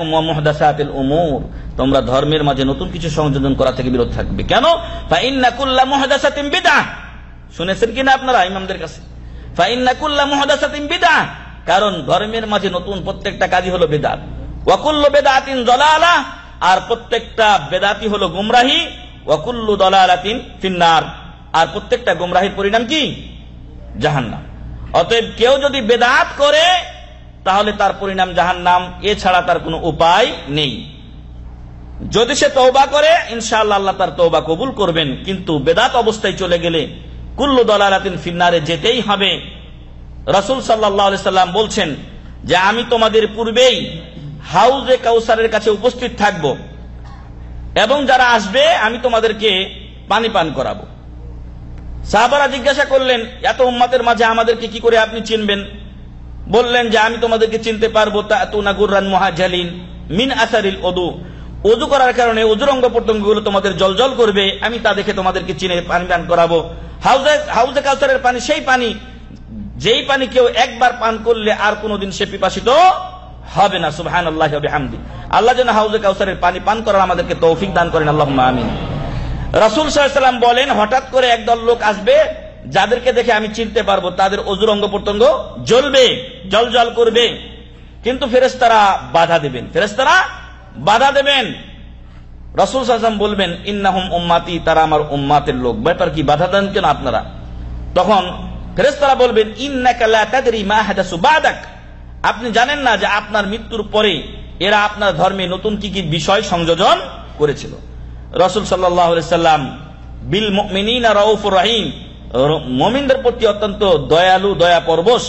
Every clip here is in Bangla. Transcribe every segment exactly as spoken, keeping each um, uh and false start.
ওয়া মুহদাসাতিল উমুর, তোমরা ধর্মের মাঝে নতুন কিছু সংযোজন করা থেকে বিরত থাকবে। কেন? ফা ইন্না কুল্লা মুহদাসাতিন বিদআহ, শুনেছেন কিনা আপনারা ইমামদের কাছে? ফা ইন্না কুল্লা মুহদাসাতিন বিদআহ, কারণ ধর্মের মাঝে নতুন প্রত্যেকটা কাজই হলো বিদআত। ওয়া কুল্লু বিদআতিন দালালাহ, আর প্রত্যেকটা বেদাতি হলো গুমরাহি। ওয়া কুল্লু দালালাতিন ফিন্নার, আর প্রত্যেকটা গুমরাহির পরিণাম কি? জাহান্নাম। অতএব কেউ যদি বেদাত করে তাহলে তার পরিণাম জাহান্নাম, এছাড়া তার কোনো উপায় নেই। যদি সে তওবা করে ইনশাআল্লাহ আল্লাহ তার তওবা কবুল করবেন, কিন্তু বেদাত অবস্থায় চলে গেলে কুল্লু দালালাতিন ফিন্নারে যেতেই হবে। রাসূল সাল্লাল্লাহু আলাইহি সাল্লাম বলছেন যে আমি তোমাদের পূর্বেই হাউজে কাউসারের কাছে উপস্থিত থাকব, এবং যারা আসবে আমি তোমাদেরকে পানি পান করাবো। সাহাবারা জিজ্ঞাসা করলেন, এত উম্মতের মাঝে আমাদেরকে কি করে আপনি চিনবেন? বললেন যে আমি তোমাদেরকে চিনতে পারবো তাতুনা গুররান মুহাজ্জালিন মিন আসারিল উযু, ওযু করার কারণে ওযুর অঙ্গ প্রত্যঙ্গগুলো তোমাদের জলজল করবে, আমি তা দেখে তোমাদেরকে চিনে পানি পান করাবো। হাউজে হাউজে কাউসারের পানি সেই পানি যেই পানি কেউ একবার পান করলে আর কোনোদিন সে পিপাসিত হবে না। সুবহানাল্লাহি ওয়া বিহামদি। আল্লাহ যেন হাউজে কাউসারের পানি পান করার আমাদেরকে তৌফিক দান করেন, আল্লাহুম্মা আমিন। রাসূল সাল্লাল্লাহু আলাইহি ওয়াসাল্লাম বলেন, হঠাৎ করে একদল লোক আসবে যাদেরকে দেখে আমি চিনতে পারবো, তাদের ওযুর অঙ্গ প্রত্যঙ্গ জ্বলবে, জলজল করবে, কিন্তু ফেরেশতারা বাধা দেবেন, ফেরেশতারা বাধা দেবেন। রাসূল সাল্লাল্লাহু আলাইহি ওয়াসাল্লাম বলবেন, ইন্নাহুম উম্মতি, তারা আমার উম্মতের লোক, ব্যাপার কি, বাধা দেন কেন আপনারা? তখন ফেরেশতারা বলবেন, ইন্নাকা লা তাদরি মা হাদাসু বাদাক, আপনি জানেন না যে আপনার মৃত্যুর পরে এরা আপনার ধর্মে নতুন কি কি বিষয় সংযোজন করেছিল। রাসূল সাল্লাল্লাহু আলাইহি সাল্লাম বিল মুমিনিনা রাউফুর রহিম, মুমিনদের প্রতি অত্যন্ত দয়ালু, দয়া পরবশ।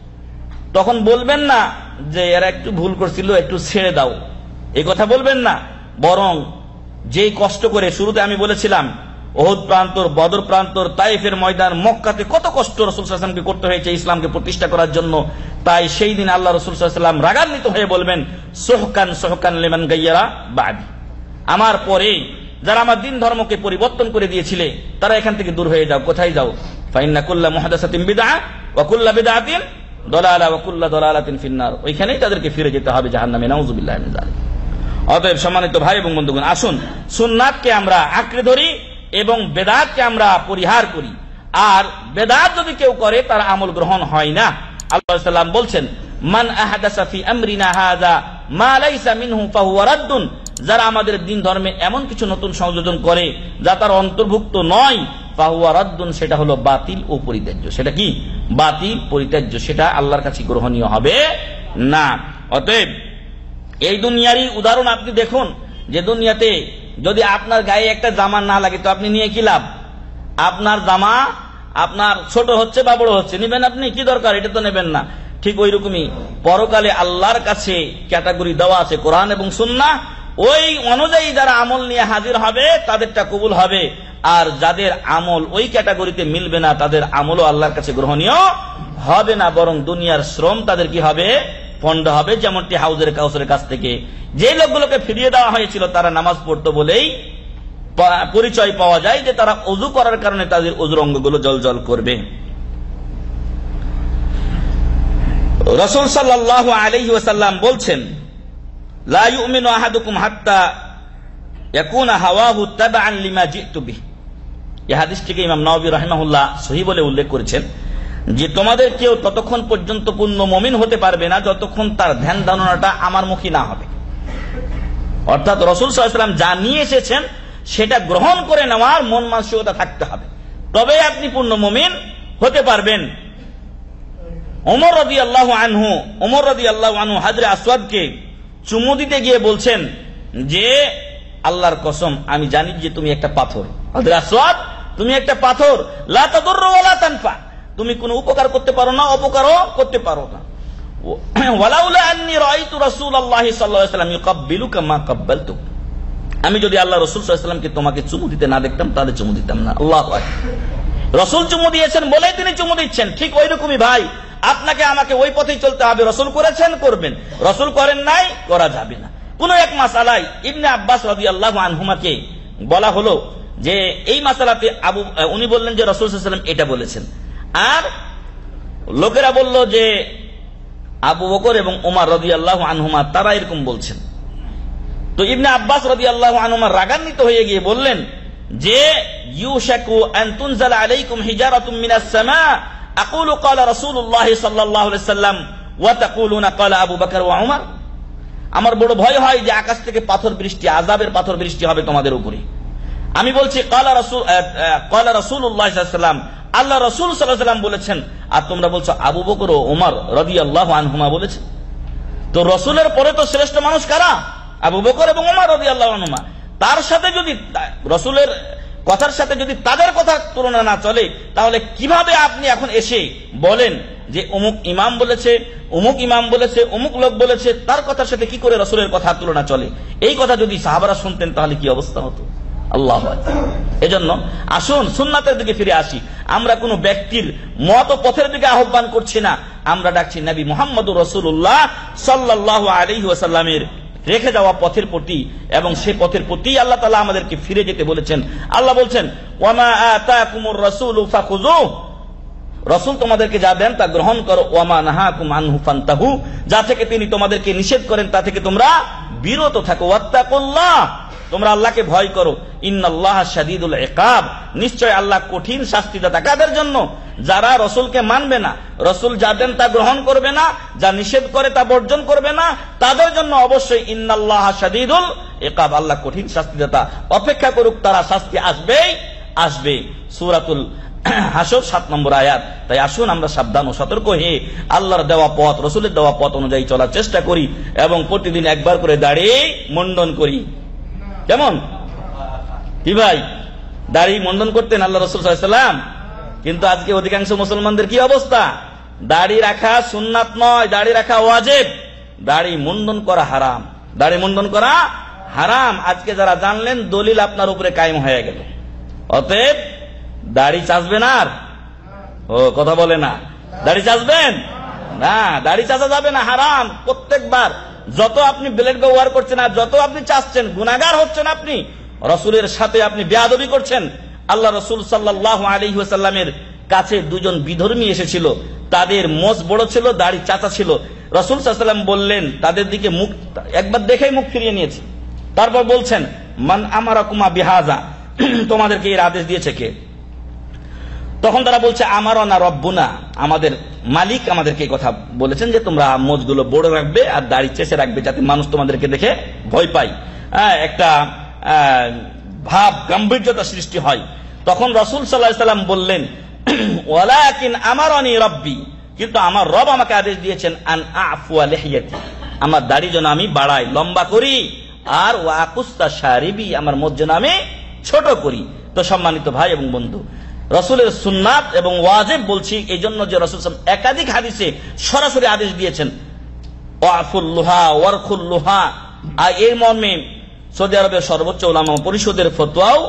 তখন বলবেন না যে এরা একটু ভুল করছিল, একটু ছেড়ে দাও, এই কথা বলবেন না। বরং যেই কষ্ট করে, শুরুতে আমি বলেছিলাম উহুদ প্রান্তর, বদর প্রান্তর, তাইফের ময়দান, মক্কাতে কত কষ্ট রাসূল সাল্লাল্লাহু আলাইহি ওয়াসাল্লামকে করতে হয়েছে ইসলামকে প্রতিষ্ঠা করার জন্য। তাই সেই দিন আল্লাহ রাসূল সাল্লাল্লাহু আলাইহি ওয়াসাল্লাম রাগান্বিত হয়ে বলবেন, সুহকান সুহকান লিমান গায়্যারা বাদি, আমার পরে যারা আমার দিন ধর্মকে পরিবর্তন করে দিয়েছিলে তারা এখান থেকে দূর হয়ে যাও। কোথায় যাও? ফাইন্না কুল্লা মুহাদাসাতিন বিদআহ ওয়া কুল্লা বিদআতিন দালালা ওয়া কুল্লা দালালাতিন ফিন্নার, ওইখানেই তাদেরকে ফিরে যেতে হবে, জাহান্নামে, নাউযুবিল্লাহি মিন যালিক। অতএব সম্মানিত ভাই এবং বন্ধুগণ, আসুন সুন্নাতকে আমরা আঁকড়ে ধরি এবং বেদাতকে আমরা পরিহার করি। আর বেদাত যদি কেউ করে তার আমল গ্রহণ হয় না। আল্লাহ সাল্লাম বলছেন, মান আহাদাসা ফি আমরিনা হাযা মা লাইসা মিনহু ফাহুয়া রাদ্দুন, যারা আমাদের দিন ধর্মে এমন কিছু নতুন সংযোজন করে যা তার অন্তর্ভুক্ত নয়, ফাহুয়া রাদ্দুন, সেটা হলো বাতিল ও পরিত্যাজ্য। সেটা কি? বাতিল, পরিত্যাজ্য, সেটা আল্লাহর কাছে গ্রহণীয় হবে না। অতএব এই দুনিয়ারই উদাহরণ আপনি দেখুন, যে দুনিয়াতে যদি আপনার গায়ে একটা জামা না লাগে তো আপনি নিয়ে কি লাভ? আপনার জামা আপনার ছোট হচ্ছে বা বড় হচ্ছে, নেবেন আপনি? কি দরকার, এটা তো নেবেন না। ঠিক ওই রকমই পরকালে আল্লাহর কাছে ক্যাটাগরি দেওয়া আছে, কোরআন এবং সুন্নাহ, ওই অনুযায়ী যারা আমল নিয়ে হাজির হবে তাদেরটা কবুল হবে, আর যাদের আমল ওই ক্যাটাগরিতে মিলবে না তাদের আমলও আল্লাহর কাছে গ্রহণীয় হবে না, বরং দুনিয়ার শ্রম তাদের কি হবে? পণ্ড হবে। যেমনটি হাউজের কাউসারের কাছ থেকে যে লোকগুলোকে ফিরিয়ে দেওয়া হয়েছিল তারা নামাজ পড়তো বলেই পরিচয় পাওয়া যায় যে তারা ওযু করার কারণে তাদের ওযুর অঙ্গগুলো জলজল করবে। রাসূল সাল্লাল্লাহু আলাইহি ওয়াসাল্লাম বলছেন, লা ইউমিনু আহাদুকুম হাত্তা ইয়াকুনা হাওয়াহু তাবআন লিমা জিতু বিহি। এই হাদিসটিকে ইমাম নাওয়াবী রাহিমাহুল্লাহ সহিহ বলে উল্লেখ করেছেন যে তোমাদের কেউ ততক্ষণ পর্যন্ত পূর্ণ মুমিন হতে পারবে না যতক্ষণ তার ধ্যান ধারণাটা আমার মুখী না হবে। অর্থাৎ রাসূল সাল্লাল্লাহু আলাইহি ওয়াসাল্লাম যা নিয়ে এসেছেন সেটা গ্রহণ করে নেওয়ার মন মানসিকতা থাকতে হবে, তবে আপনি পূর্ণ মুমিন হতে পারবেন। ওমর রাদিয়াল্লাহু আনহু ওমর রাদিয়াল্লাহু আনহু হাজরে আসওয়াদকে চুমু দিতে গিয়ে বলছেন যে আল্লাহর কসম আমি জানি যে তুমি একটা পাথর, হাজরে আসওয়াদ তুমি একটা পাথর, লা তাদুররু ওয়া লা তানফা, তুমি কোনো উপকার করতে পারো না, অপকারও করতে পারো না। ওয়ালাউলা আন্নী রাআইতু রাসূলুল্লাহি সাল্লাল্লাহু আলাইহি ওয়াসাল্লাম ইউকাব্বিলুকা মা কাব্বালতুক, আমি যদি আল্লাহ রাসূল সাল্লাল্লাহু আলাইহি ওয়াসাল্লামকে তোমাকে চুমু দিতে না দেখতাম তাহলে চুমু দিতাম না। আল্লাহু আকবার। রাসূল চুমু দিয়েছেন বলেই তিনি চুমু দিচ্ছেন। ঠিক ওই রকমই ভাই আপনাকে আমাকে ওই পথেই চলতে হবে। রাসূল করেছেন, করবেন, রাসূল করেন নাই, করা যাবে না। কোন এক মাসালায় ইবনে আব্বাস রাদিয়াল্লাহু আনহুমাকে বলা হলো যে এই মাসালাতে আবু উনি বললেন যে রাসূল সাল্লাল্লাহু আলাইহি ওয়াসাল্লাম এটা বলেছেন, আর লোকেরা বলল যে আবু বকর এবং ওমর রাদিয়াল্লাহু আনহুমা তারা এরকম বলছেন। তো ইবনে আব্বাস রাদিয়াল্লাহু আনহুমা রাগান্বিত হয়ে গিয়ে বললেন যে ইউশাকু আন তুনজালা আলাইকুম হিজারাতুম মিনাস সামা আকুলু ক্বালা রাসূলুল্লাহ সাল্লাল্লাহু আলাইহি ওয়াসাল্লাম ওয়া তাকুলুনা ক্বালা আবু বকর ওয়া উমর। আমার বড় ভয় হয় যে আকাশ থেকে পাথর বৃষ্টি, আযাবের পাথর বৃষ্টি হবে তোমাদের উপরে। আমি বলছি ক্বালা রাসূল ক্বালা রাসূলুল্লাহ সাল্লাল্লাহু আলাইহি ওয়াসাল্লাম, আল্লাহ রাসূল সাল্লাল্লাহু আলাইহি ওয়াসাল্লাম বলেছেন, আর তোমরা বলছো আবু বকর ও ওমর রাদিয়াল্লাহু আনহুমা বলেছেন। তো রাসূলের পরে তো শ্রেষ্ঠ মানুষ কারা? আবু বকর এবং ওমর রাদিয়াল্লাহু আনহুমা। তার সাথে যদি রাসূলের কথার সাথে যদি তাদের কথার তুলনা না চলে, তাহলে কিভাবে আপনি এখন এসে বলেন যে অমুক ইমাম বলেছে, অমুক ইমাম বলেছে, অমুক লোক বলেছে, তার কথার সাথে কি করে রাসূলের কথার তুলনা চলে? এই কথা যদি সাহাবারা শুনতেন তাহলে কি অবস্থা হতো? আল্লাহু আকবার। এজন্য আসুন সুন্নাতের দিকে ফিরে আসি। আমরা কোনো ব্যক্তির মত পথের দিকে আহ্বান করছি না, আমরা ডাকছি নবী মুহাম্মদুর রাসূলুল্লাহ সাল্লাল্লাহু আলাইহি ওয়াসাল্লামের রেখে যাওয়া পথের প্রতি, এবং সেই পথের প্রতি আল্লাহ তাআলা আমাদেরকে ফিরে যেতে বলেছেন। আল্লাহ বলছেন ওয়ামা আতাকুমুর রাসূলু ফাখুযুহু, রাসূল তোমাদেরকে যা দেন তা গ্রহণ করো, ওয়ামা নাহাকুম আনহু ফান্তাহু, যা থেকে তিনি তোমাদেরকে নিষেধ করেন তা থেকে তোমরা বিরত থাকো। ওয়াত্তাকুল্লাহ, তোমরা আল্লাহকে ভয় করো। ইন্নাল্লাহা শাদীদুল ইকাব, নিশ্চয় আল্লাহ কঠিন শাস্তিদাতা। কাদের জন্য? যারা রাসূলকে মানবে না, রাসূল যা দেন তা গ্রহণ করবে না, যা নিষেধ করে তা বর্জন করবে না, তাদের জন্য অবশ্যই ইন্নাল্লাহা শাদীদুল ইকাব, আল্লাহ কঠিন শাস্তিদাতা। অপেক্ষা করুক তারা, শাস্তি আসবেই আসবে। সূরাতুল হাসর সাত নম্বর আয়াত। তাই আসুন আমরা সাবধান ও সতর্ক হয়ে আল্লাহর দেওয়া পথ, রাসূলের দেওয়া পথ অনুযায়ী চলার চেষ্টা করি, এবং প্রতিদিন একবার করে দাড়ি মুন্ডন করি। কেমন কি ভাই? দাড়ি মুন্ডন করতেন আল্লাহ রাসূল সাল্লাল্লাহু আলাইহি ওয়াসাল্লাম, কিন্তু আজকে অধিকাংশ মুসলমানদের কি অবস্থা? দাড়ি রাখা সুন্নাত নয়, দাড়ি রাখা ওয়াজিব, দাড়ি মুন্ডন করা হারাম, দাড়ি মুন্ডন করা হারাম। আজকে যারা জানলেন দলিল আপনার উপরে কায়েম হয়ে গেল। অতএব দাড়ি চাচবেন আর? ও কথা বলে না, দাড়ি চাচবেন না, দাড়ি চাচা যাবে না, হারাম। প্রত্যেকবার যত আপনি ব্লেড ব্যবহার করছেন আর যত আপনি চাচ্ছেন, গুনাহগার হচ্ছেন আপনি, রাসূলের সাথে আপনি বেয়াদবি করছেন। আল্লাহ রাসূল সাল্লাল্লাহু আলাইহি ওয়াসাল্লামের কাছে দুজন বিধর্মী এসেছিল, তাদের মোচ বড় ছিল, দাড়ি চাচা ছিল। রাসূল সাল্লাল্লাহু আলাইহি ওয়াসাল্লাম বললেন, তাদের দিকে মুখ একবার দেখেই মুখ ফিরিয়ে নিয়েছে। তারপর বলছেন মান আমারাকুমা বিহাযা, তোমাদেরকে এর আদেশ দিয়েছে কে? তখন তারা বলছে আমারনা রব্বুনা, আমাদের মালিক আমাদেরকে এই কথা বলেছেন যে তোমরা মোচগুলো বড় রাখবে আর দাড়ি চেঁচে রাখবে, যাতে মানুষ তোমাদেরকে দেখে ভয় পায়, একটা ভাব গাম্ভীর্যতা সৃষ্টি হয়। তখন রাসূল সাল্লাল্লাহু আলাইহি ওয়াসাল্লাম বললেন ওয়ালাকিন আমারানি রব্বি, কিন্তু আমার রব আমাকে আদেশ দিয়েছেন আন আফওয়া লিহিয়াতি, আমার দাড়ি যেন আমি বাড়াই, লম্বা করি, আর ওয়াকুস্তা শারিবি, আমার মোচ যেন আমি ছোট করি। তো সম্মানিত ভাই এবং বন্ধু, রাসূলের সুন্নাত এবং ওয়াজিব বলছি এই জন্য যে রাসূল সাল্লাল্লাহু আলাইহি ওয়াসাল্লাম একাধিক হাদিসে সরাসরি আদেশ দিয়েছেন ওয়াফুল লুহা ওয়ারখুল লুহা, আর এর মর্মে সৌদি আরবের সর্বোচ্চ উলামা পরিষদের ফতোয়াও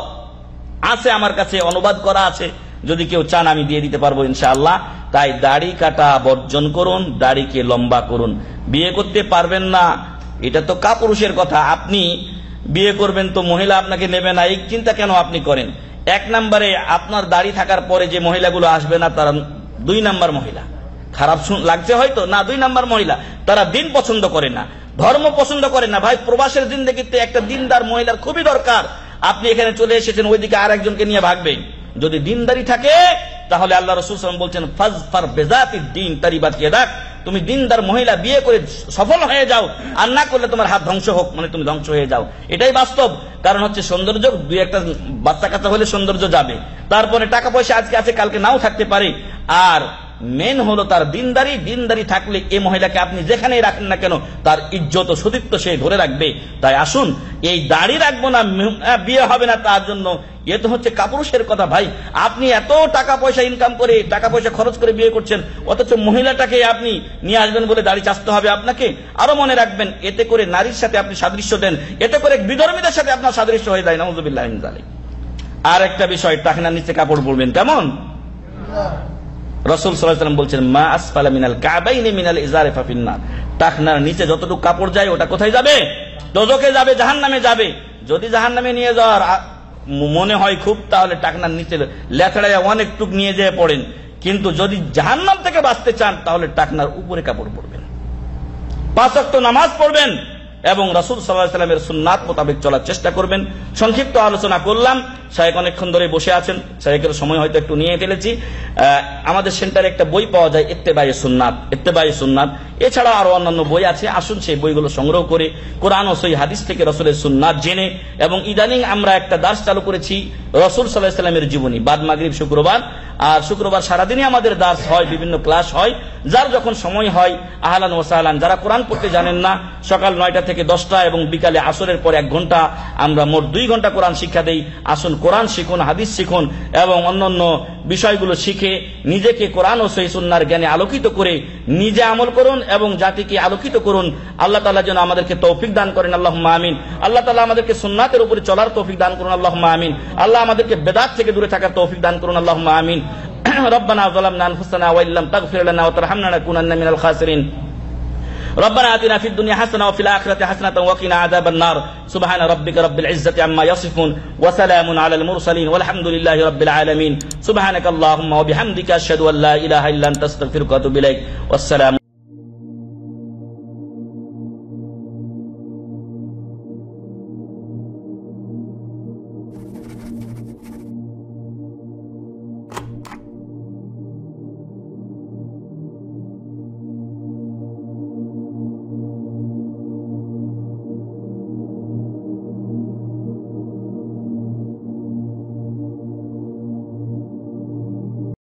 আছে, আমার কাছে অনুবাদ করা আছে, যদি কেউ চান আমি দিয়ে দিতে পারবো ইনশাআল্লাহ। তাই দাড়ি কাটা বর্জন করুন, দাড়িকে লম্বা করুন। বিয়ে করতে পারবেন না, এটা তো কাপুরুষের কথা। আপনি বিয়ে করবেন তো মহিলা আপনাকে নেবে না, এই চিন্তা কেন আপনি করেন? এক নম্বরে আপনার দাড়ি থাকার পরে যে মহিলাগুলো আসবে না, তারা দুই নাম্বার মহিলা। খারাপ লাগছে হয়তো না, দুই নাম্বার মহিলা। তারা দিন পছন্দ করে না, ধর্ম পছন্দ করে না। ভাই, প্রবাসের জিন্দেগিতে একটা দিনদার মহিলার খুবই দরকার। আপনি এখানে চলে এসেছেন, ওইদিকে আর একজনকে নিয়ে ভাগবেন। যদি দিনদারি থাকে তাহলে আল্লাহ রাসূল সাল্লাল্লাহু আলাইহি ওয়াসাল্লাম বলছেন ফাজফার বিযাতিদ দ্বীন তারিবাত ইয়াদাক, তুমি দিনদার মহিলা বিয়ে করে সফল হয়ে যাও, আর না করলে তোমার হাত ধ্বংস হোক, মানে তুমি ধ্বংস হয়ে যাও। এটাই বাস্তব। কারণ হচ্ছে সৌন্দর্য, দুই একটা বাচ্চা কাচ্চা হলে সৌন্দর্য যাবে, তারপরে টাকা পয়সা আজকে আছে কালকে নাও থাকতে পারে। আর মেন হলো তার দিনদারি। দিনদারি থাকলে এই মহিলাকে আপনি যেখানেই রাখেন না কেন তার ইজ্জত ও সতীত্ব সে ধরে রাখবে। তাই আসুন, এই দাড়ি রাখবো না, বিয়ে হবে না তার জন্য, এ তো হচ্ছে কাপুরুষের কথা। ভাই, আপনি এত টাকা পয়সা ইনকাম করে, টাকা পয়সা খরচ করে বিয়ে করছেন, অথচ মহিলাটাকে আপনি নিয়ে আসবেন বলে দাড়ি চাচতে হবে আপনাকে। আরো মনে রাখবেন, এতে করে নারীর সাথে আপনি সাদৃশ্য দেন, এতে করে বিধর্মীদের সাথে আপনার সাদৃশ্য হয়ে যায়। নাউযুবিল্লাহি মিন যালিক। আর একটা বিষয়, টাকনার নিচে কাপড় পরবেন কেমন? রাসূল সাল্লাল্লাহু আলাইহি ওয়াসাল্লাম বলছেন মা আসফালা মিনাল কাবাইনি মিনাল ইজারি ফাফিন্নার, টাকনার নিচে যতটুকু কাপড় যায় ওটা কোথায় যাবে? দোজখে যাবে, জাহান্নামে যাবে। যদি জাহান্নামে নিয়ে যাওয়ার মনে হয় খুব, তাহলে টাকনার নিচে লেথড়ায় অনেকটুক নিয়ে যেয়ে পড়েন। কিন্তু যদি জাহান্নাম থেকে বাঁচতে চান তাহলে টাকনার উপরে কাপড় পরবেন, পাঁচ ওয়াক্ত নামাজ পড়বেন, এবং রাসূল সাল্লাল্লাহু আলাইহি ওয়াসাল্লামের সুন্নাত মোতাবেক চলার চেষ্টা করবেন। সংক্ষিপ্ত আলোচনা করলাম, শায়েখ অনেকক্ষণ ধরে বসে আছেন, শায়েখের সময় হয়তো একটু নিয়ে ফেলেছি। আমাদের সেন্টারে একটা বই পাওয়া যায়, ইত্তেবায়ে সুন্নাত, ইত্তেবায়ে সুন্নাত। এছাড়া আরো অন্যান্য বই আছে, আসুন সেই বইগুলো সংগ্রহ করে কোরআন ও সহিহ হাদিস থেকে রাসূলের সুন্নাত জেনে, এবং ইদানিং আমরা একটা দার্স চালু করেছি রাসূল সাল্লাল্লাহু আলাইহি ওয়াসাল্লামের জীবনী, বাদ মাগরিব শুক্রবার, আর শুক্রবার সারাদিনই আমাদের দার্স হয়, বিভিন্ন ক্লাস হয়। যার যখন সময় হয় আহলান ওয়া সাহলান। যারা কোরআন পড়তে জানেন না, সকাল নয়টা থেকে দশটা এবং বিকালে আসরের পর এক ঘন্টা, আমরা মোট দুই ঘন্টা কোরআন শিক্ষা দেই। আসুন কোরআন শিখুন, হাদিস শিখুন এবং অন্যান্য বিষয়গুলো শিখে নিজেকে কোরআন ও সহিহ সুন্নাহর জ্ঞানে আলোকিত করে নিজে আমল করুন এবং জাতিকে আলোকিত করুন। আল্লাহ তাআলা যেন আমাদেরকে তৌফিক দান করেন, আল্লাহুম্মা আমিন। আল্লাহ তাআলা আমাদেরকে সুন্নাতের উপরে চলার তৌফিক দান করুন, আল্লাহুম্মা আমিন। আল্লাহ আমাদেরকে বেদাত থেকে দূরে থাকার তৌফিক দান করুন, আল্লাহুম্মা আমিন। ربنا ظلمنا أنفسنا وإن لم تغفر لنا وترحمنا لنكونن من الخاسرين. ربنا آتنا في الدنيا حسنة وفي الآخرة حسنة وقنا عذاب النار. سبحان ربك رب العزة عما يصفون وسلام على المرسلين والحمد لله رب العالمين. سبحانك اللهم وبحمدك أشهد أن لا إله إلا أنت أستغفرك وأتوب إليك. والسلام